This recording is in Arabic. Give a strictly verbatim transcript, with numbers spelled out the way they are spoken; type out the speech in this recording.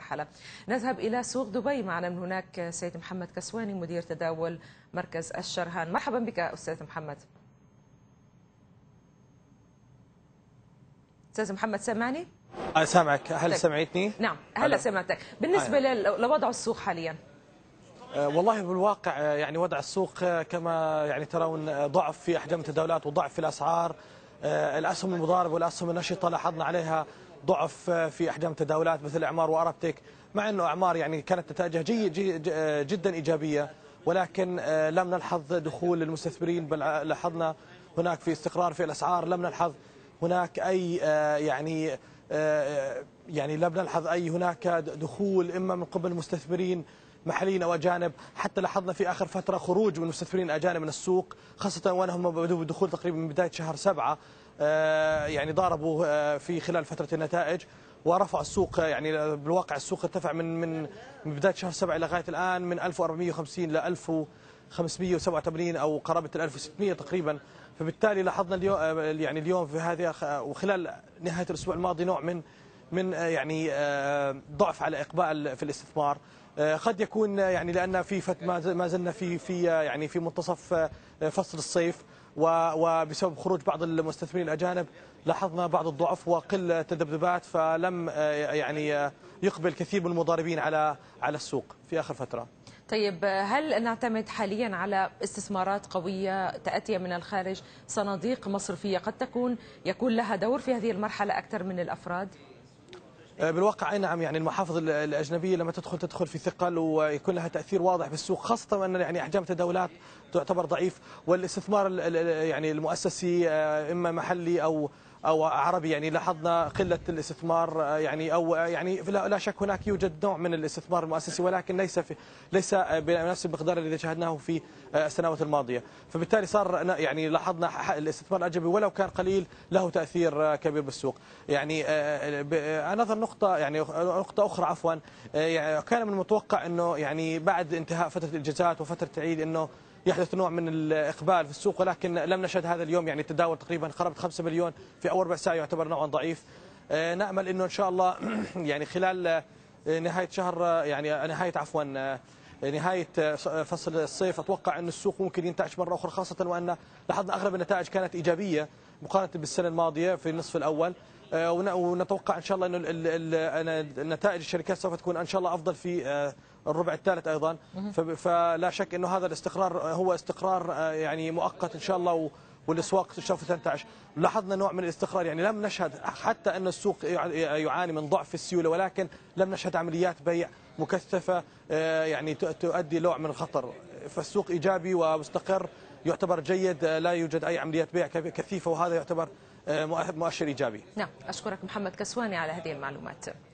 المرحلة. نذهب إلى سوق دبي، معنا من هناك سيد محمد كسواني مدير تداول مركز الشرهان. مرحبا بك أستاذ محمد. أستاذ محمد سمعني؟ سامعك. هل سمعتني؟ نعم هلا سمعتك. بالنسبة آه. لوضع السوق حاليا؟ أه والله بالواقع يعني وضع السوق كما يعني ترون ضعف في أحجام التداولات وضعف في الأسعار. أه الأسهم المضاربة والأسهم النشطة لاحظنا عليها ضعف في أحجام التداولات مثل إعمار وأرابتك، مع أنه إعمار يعني كانت نتائجها جي جي جدا إيجابية، ولكن أه لم نلحظ دخول المستثمرين، بل لاحظنا هناك في استقرار في الأسعار. لم نلحظ هناك أي أه يعني يعني لم نلحظ أي هناك دخول إما من قبل مستثمرين محليين أو أجانب. حتى لاحظنا في آخر فترة خروج من المستثمرين الأجانب من السوق، خاصة وأنهم بدأوا بالدخول تقريبا من بداية شهر سبعة، يعني ضاربوا في خلال فترة النتائج ورفعوا السوق. يعني بالواقع السوق ارتفع من من من بداية شهر سبعة لغاية الآن من ألف وأربعمئة وخمسين ل ألف وخمسمئة وسبعة وثمانين أو قرابة ال ألف وستمئة تقريبا. فبالتالي لاحظنا اليوم يعني اليوم في هذه وخلال نهاية الأسبوع الماضي نوع من من يعني ضعف على إقبال في الاستثمار. قد يكون يعني لأن في فت ما زلنا في في يعني في منتصف فصل الصيف، وبسبب خروج بعض المستثمرين الأجانب لاحظنا بعض الضعف وقلة تذبذبات، فلم يعني يقبل كثير من المضاربين على على السوق في آخر فترة. طيب هل نعتمد حاليا على استثمارات قوية تأتي من الخارج، صناديق مصرفية قد تكون يكون لها دور في هذه المرحلة أكثر من الأفراد؟ بالواقع أي نعم، يعني المحافظ الأجنبية لما تدخل تدخل في ثقل ويكون لها تأثير واضح بالسوق، خاصة أن يعني أحجام التداولات تعتبر ضعيف، والاستثمار يعني المؤسسي إما محلي أو أو عربي يعني لاحظنا قلة الاستثمار، يعني أو يعني لا شك هناك يوجد نوع من الاستثمار المؤسسي، ولكن ليس في ليس بنفس المقدار الذي شاهدناه في السنوات الماضية. فبالتالي صار يعني لاحظنا الاستثمار الأجنبي ولو كان قليل له تأثير كبير بالسوق. يعني نظر نقطة يعني نقطة أخرى عفوا، يعني كان من المتوقع أنه يعني بعد انتهاء فترة الإجازات وفترة العيد أنه يحدث نوع من الإقبال في السوق، ولكن لم نشهد هذا اليوم. يعني التداول تقريبا قرابة خمسة مليون في أول ربع ساعة يعتبر نوعا ضعيف. نأمل أنه إن شاء الله يعني خلال نهاية شهر يعني نهاية عفوا نهاية فصل الصيف أتوقع أن السوق ممكن ينتعش مرة أخرى، خاصة وأن لاحظنا أغلب النتائج كانت إيجابية مقارنة بالسنة الماضية في النصف الأول، ونتوقع إن شاء الله أن نتائج الشركات سوف تكون إن شاء الله أفضل في الربع الثالث أيضا. فلا شك أنه هذا الاستقرار هو استقرار يعني مؤقت إن شاء الله، والأسواق سوف تنتعش. لاحظنا نوع من الاستقرار، يعني لم نشهد حتى أن السوق يعاني من ضعف في السيولة، ولكن لم نشهد عمليات بيع مكثفة يعني تؤدي نوع من الخطر. فالسوق إيجابي ومستقر يعتبر جيد، لا يوجد أي عمليات بيع كثيفة، وهذا يعتبر مؤشر إيجابي. نعم، أشكرك محمد كسواني على هذه المعلومات.